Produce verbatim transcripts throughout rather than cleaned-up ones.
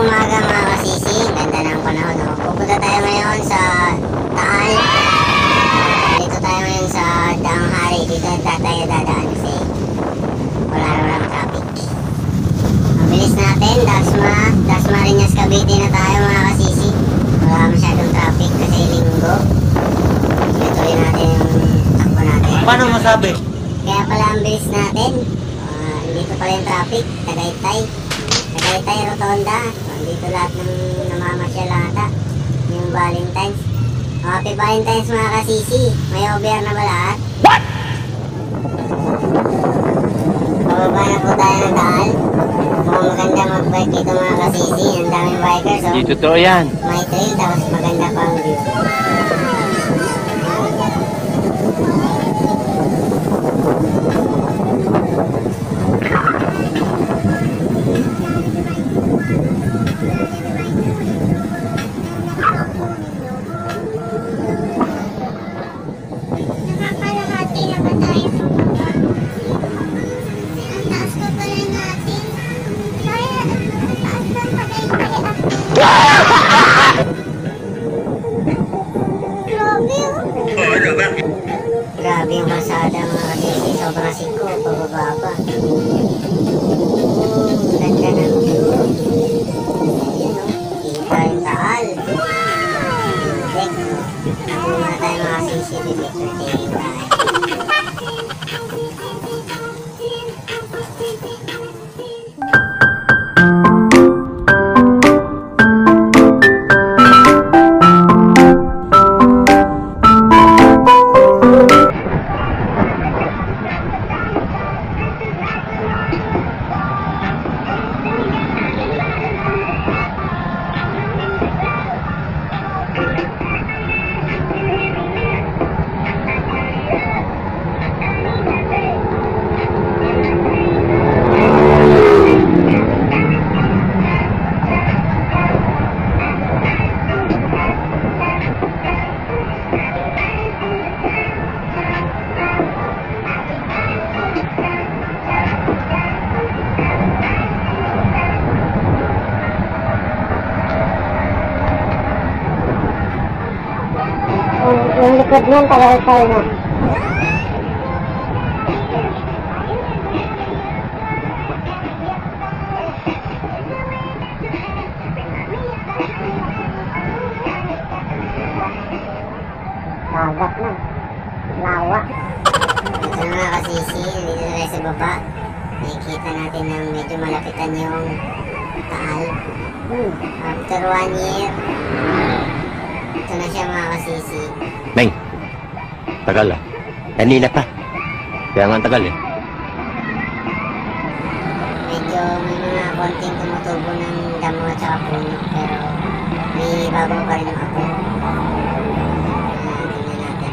umaga mga kasisi, ganda ng panahon, no? Pupunta tayo ngayon sa Taal. Dito tayo ngayon sa Daang Hari. Dito tayo dadaan kasi wala naman traffic. Mabilis natin, Dasma, Dasmariñas Cavite na tayo mga kasisi. Wala masyadong traffic kasi linggo. Tuloy natin yung takbo natin. Paano masabi? Kaya pala ang bilis natin. Uh, dito pala yung traffic, Tagaytay. Tagaytay, Rotonda. Dito lahat ng namamasyal ata. Yung Valentine's. Oh, happy Valentine's mga kasisi. May over na ba lahat? What? Pababa na po tayo ng Taal. Mukhang maganda mag-bike dito mga kasisi. Ang daming bikers. Oh. Hindi totoo yan. May trail tapos maganda pa ang view. Grabe yung kalsada mga kasisi. Sobrang siko, pababa pa. Oh, ganda ng view. Ayan o, kita yung Taal. Dek, ako muna tayo mga kasisi. Pipicture taking tayo. Yung likod niyan, tagal-tagal na. Dagat na. Lawa. Ito na mga kasisi, dito na tayo sa baba. Nakikita natin na medyo malapitan yung Taal. Hmm. After one year, ito na siya mga kasisi. Meng, tagal ah. Kanina pa. Kaya nga tagal eh. Medyo may mga konting tumutubo ng damo at saka puno. Pero may babaw pa rin yung ako. Ayan, tingnan natin.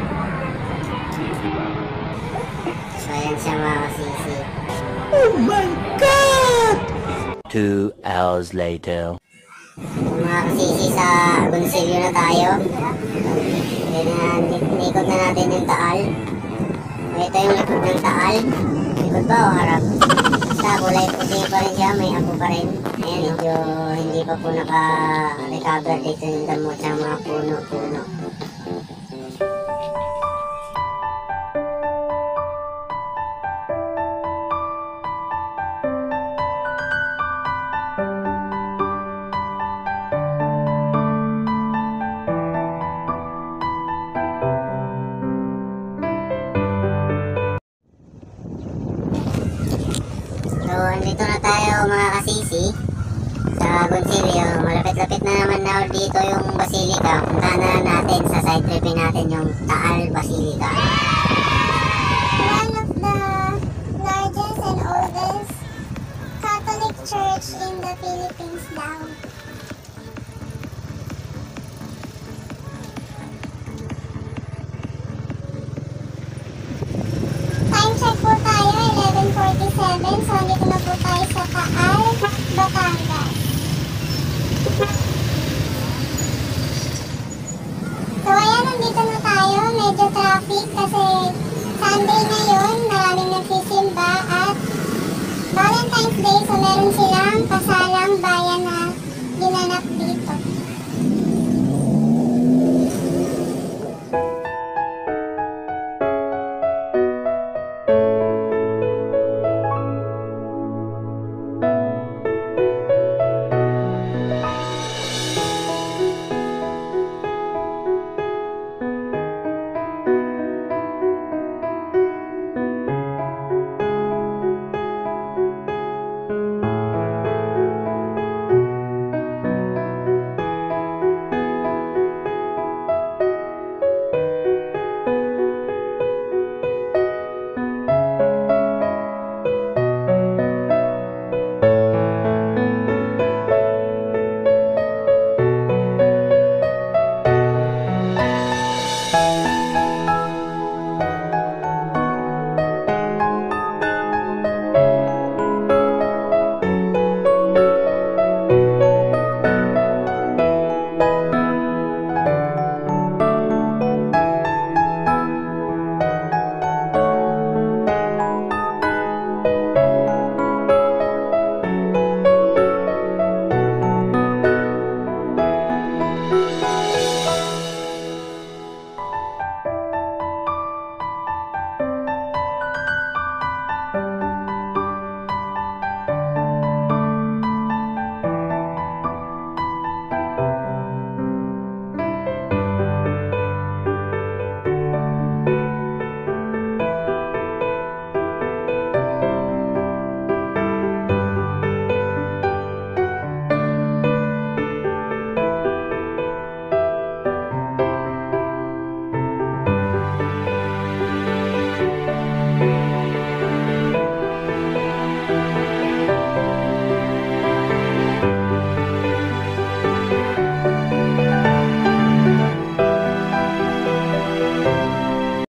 So ayan siya mga kasisi. Oh my God! Two hours later. Mga kasisi, sa Agoncillo na tayo. Then, nikot na natin yung Taal. Ito yung likod ng Taal. Likod ba o harap? Basta kulay puti pa rin siya, may ako pa rin. Ayan, medyo hindi pa po naka-recover dito yung damo sa mga puno-puno. So, andito na tayo mga kasisi sa Agoncillo. Malapit-lapit na naman na dito yung Basilica. Puntahan na natin, sa side tripin natin yung Taal Basilica. One of the largest and oldest Catholic church in the Philippines daw. Time check po tayo, eleven forty-seven. So, dito na po tayo sa Taal, Batangas. So, ayan, nandito na tayo. Medyo traffic kasi